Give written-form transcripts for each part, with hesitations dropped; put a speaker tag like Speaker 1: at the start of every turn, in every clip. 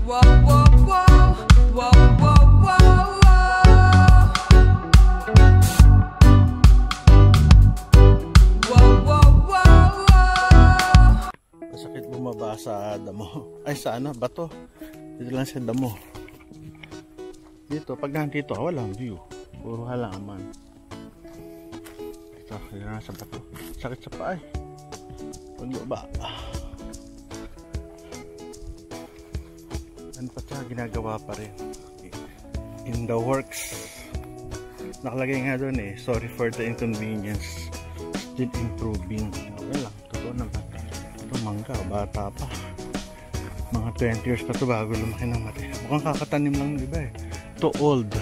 Speaker 1: Masakit bumaba sa damo. Ay, sa ano? Bato. Dito lang sa damo. Dito, pag nandito, walang view. Puro halaman. Ito, dito na sa bato. Sakit sa paa eh. Pagbaba. Ano pa siya? Ginagawa pa rin. In the works. Nakalagay nga doon eh. Sorry for the inconvenience. Still improving. Okay lang. Totoo naman. Ito mangga. Bata pa. Mga 20 years pa ito bago lumaki ng mati. Mukhang kakatanim lang ng iba eh. Ito old.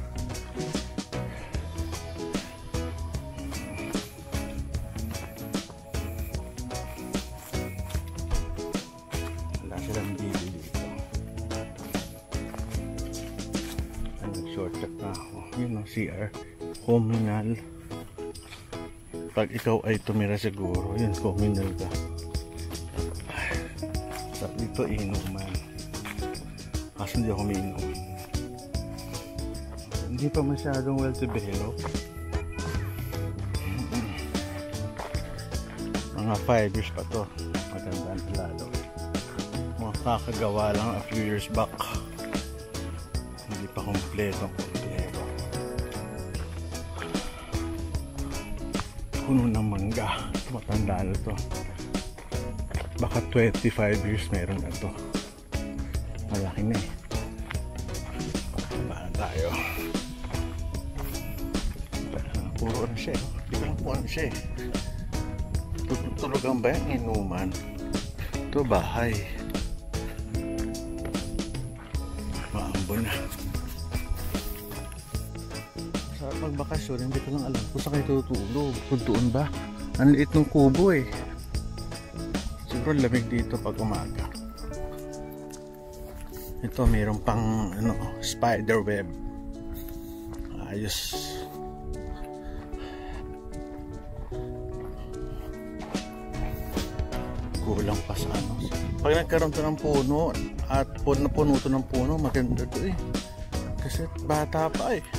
Speaker 1: Wala silang bili dito. Nag-shortcut na ako. Yun ang CR. Communal. Pag ikaw ay tumira siguro, yun, communal ka. Dito inuman. Kaso hindi ako mainom. Hindi pa masyadong well developed. Mga 5 years pa to. Maganda ang lalo. Mga kakagawa lang a few years back. Hindi pa kompleto. Puno ng mangga. Matanda na to. Baka 25 years meron na to. Malaki na eh. Bahan tayo. Puro ano siya eh. Hindi ko lang po ano siya eh. Tutulugan ba yung inuman? Ito bahay. Maambo na. Sa magbakasyon, hindi ko lang alam kung saan kayo tutulog. Kung doon ba? Ang liit ng kubo eh. Siguro lamig dito pag umaga. Ito mayroon pang ano, spider web. Ayos. Kulang pa sa ano. Pag nagkaroon to ng puno at puno to ng puno, maganda to eh. Kasi bata pa eh.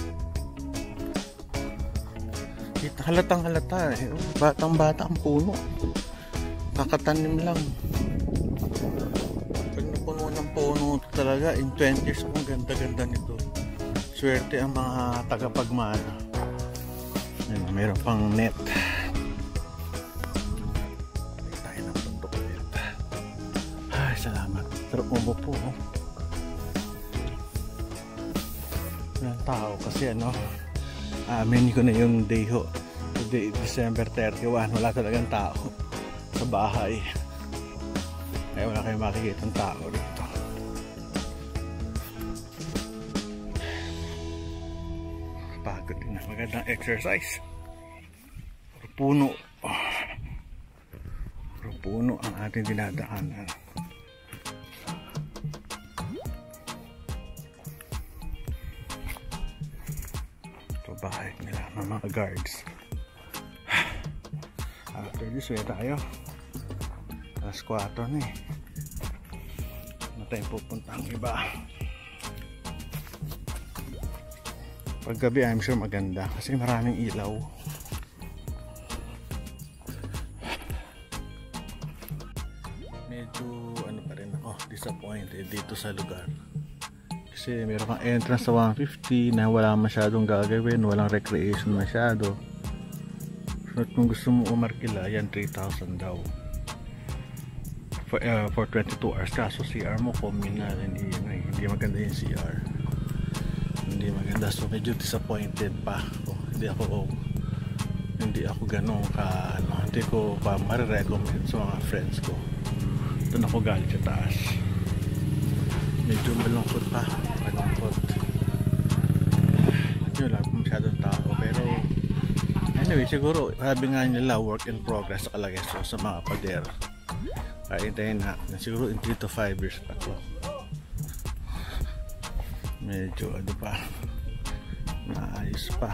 Speaker 1: Halatang halata eh. Batang bata ang puno. Kakatanim lang. Pag napuno ng puno talaga, in 20 years ang ganda-ganda nito. Swerte ang mga tagapagmana. Mayroon pang net. May tayo ng bundok net. Ay, salamat. Pero umo po. Walang tao kasi ano, amin ko na yung day ho. Today, December 31. Wala talagang tao sa bahay. Kaya wala kayong makikita ng tao dito. Pagod din na. Magandang exercise. Puro puno ang ating dinadaanan. Ito bahay nila ng mga guards. After this way tayo. Alas 4 na eh. Na tayo pupunta ang iba. Paggabi I'm sure maganda kasi maraming ilaw. Medyo ano pa rin ako, disappointed dito sa lugar. Kasi meron kang entrance sa 150 na wala masyadong gagawin, walang recreation masyado. So kung gusto mo umarkila, yan 3,000 daw. For 22 hours. Kaso CR mo communal, hindi maganda yung CR. Hindi maganda. So medyo disappointed pa ako. Hindi ako ganun ka ano, hindi ko pa marirecommend sa mga friends ko. Doon ako galing sa taas. Medyo malungkot pa. Malungkot. Yun lang, masyadong tao. Pero anyway, siguro sabi nga nila work in progress nakalagay sa mga pader. Kaya hintayin natin. Siguro in 3 to 5 years pa to. Medyo ano pa, naayos pa.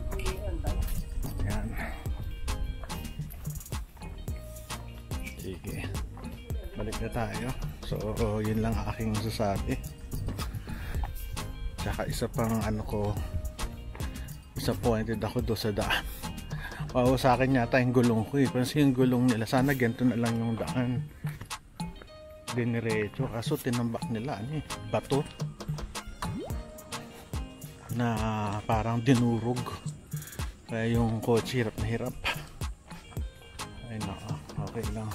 Speaker 1: Yan. Sige, balik na tayo. So yun lang aking masasabi. Tsaka isa pang ano ko, disappointed ako doon sa daan. Oo, sa akin yata yung gulong ko eh. Kasi yung gulong nila, sana ganito na lang yung daan. Diniretso. Kaso tinambak nila ano eh, bato na parang dinurog. Kaya yung kotse hirap na hirap. Ay naka, okay lang.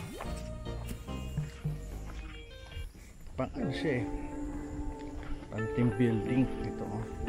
Speaker 1: Pang ano siya eh, pang team building ito.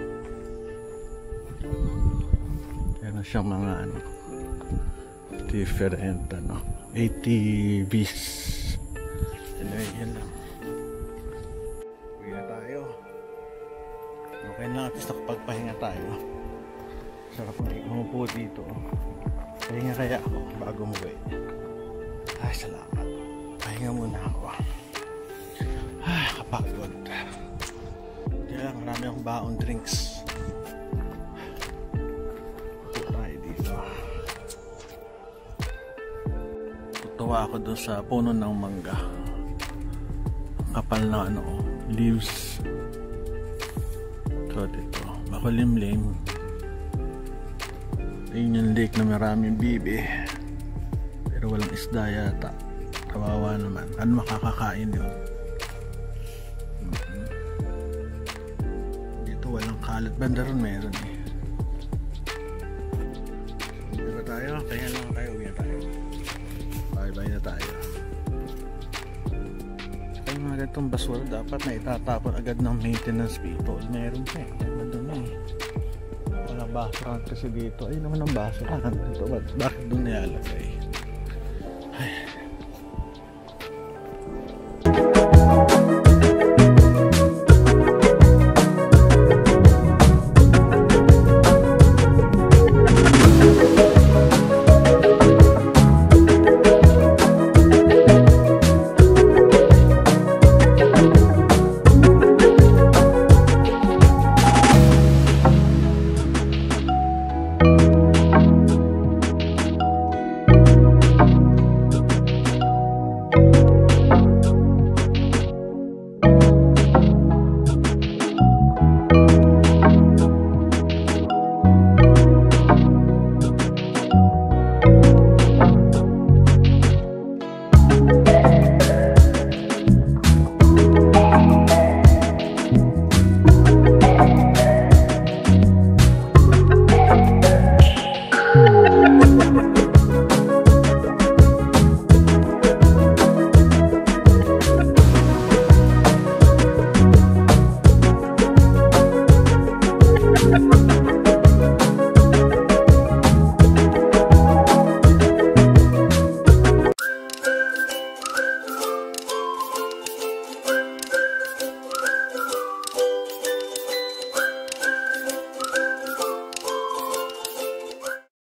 Speaker 1: Meron siyang mga ano, different ano, ATVs. Anyway, yan lang. Uwi na tayo. Okay lang, at least nakapagpahinga tayo. Sarap na umupo dito. Pahinga kaya ako bago umuwi. Ay, salamat. Pahinga muna ako. Ay, kapagod. Kaya lang, marami akong baon drinks. Tuwa ako doon sa puno ng mangga. Kapal na ano, leaves. So dito, makulimlim. Ayun yung lake na maraming bibi. Pero walang isda yata. Kawawa naman. Ano makakakain yun? Dito walang kalat. Banda ron meron eh. Uwi ba tayo? Kaya lang tayo. Uwi na tayo. Bye na tayo. Kaya mga ganitong basura dapat na itatapon agad ng maintenance people. Meron pa eh. Madumi eh. Walang basurahan kasi dito. Ay naman ang basurahan. Ito, bakit doon nilalagay? Ay.